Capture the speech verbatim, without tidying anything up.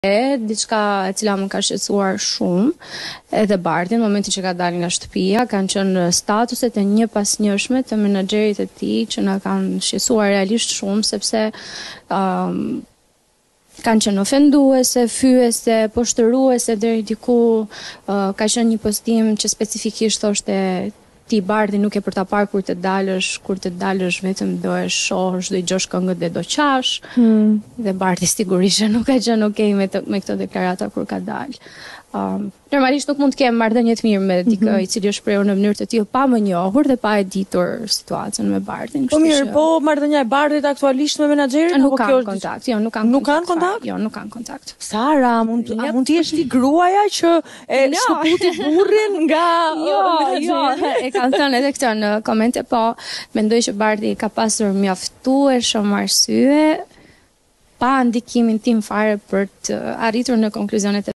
e diçka e cila më ka shqetësuar shumë, edhe Bardhin, në momentin që ka dalë nga shtëpia, kanë qenë statuset e një pas njëshme të menaxherit e tij që na kanë shqetësuar realisht shumë, sepse um, kanë qenë ofenduese, fyese, poshtëruese deri diku, uh, ka qenë një postim që specifikisht thoshte ti Bardhi nuk e për ta parë kur të dalësh, kur të dalësh vetëm do e shohësh, do i gjosh këngët dhe do qash. Hmm. Dhe Bardhi sigurisht nuk ka qenë okay me, të, me këto deklarata kur ka dalë. Um, normalisht nuk mund të kem marrëdhënie të mirë me dikë mm -hmm. i cili është shprehur në mënyrë të tillë pa më njohur dhe pa e ditur situatën me Bardhin. Po mirë, po marrëdhënia e Bardhit aktualisht me menaxherin nuk kanë është... kontakt, jo, nuk kanë nuk kanë kontakt. Jo, nuk kanë kontakt. Sara, mund yep. a mund të jesh ti gruaja që e no. shkëputi burrin nga jo, jo, e kanë thënë edhe këtë në komente, po mendoj që Bardhi ka pasur mjaftueshëm arsye pa ndikimin tim fare për të arritur në konkluzionet